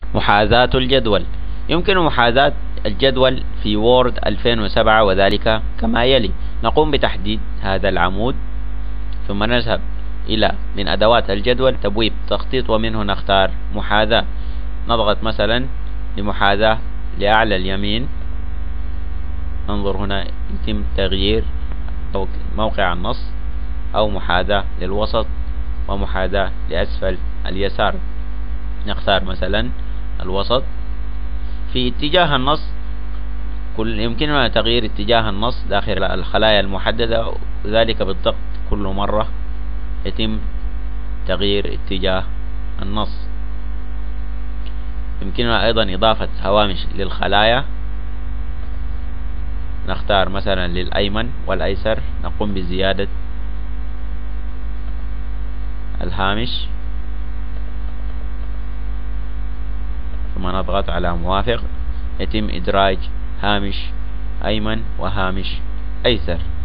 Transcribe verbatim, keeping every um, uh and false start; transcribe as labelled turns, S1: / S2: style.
S1: محاذاة الجدول. يمكن محاذاة الجدول في وورد ألفين وسبعة، وذلك كما يلي: نقوم بتحديد هذا العمود، ثم نذهب إلى من أدوات الجدول تبويب تخطيط، ومنه نختار محاذاة. نضغط مثلا لمحاذاة لأعلى اليمين، انظر هنا يتم تغيير موقع النص، أو محاذاة للوسط ومحاذاة لأسفل اليسار. نختار مثلا الوسط. في اتجاه النص كل يمكننا تغيير اتجاه النص داخل الخلايا المحددة، وذلك بالضغط كل مرة يتم تغيير اتجاه النص. يمكننا أيضا إضافة هوامش للخلايا. نختار مثلا للأيمن والأيسر، نقوم بزيادة الهامش، ثم نضغط على موافق. يتم إدراج هامش أيمن وهامش أيسر.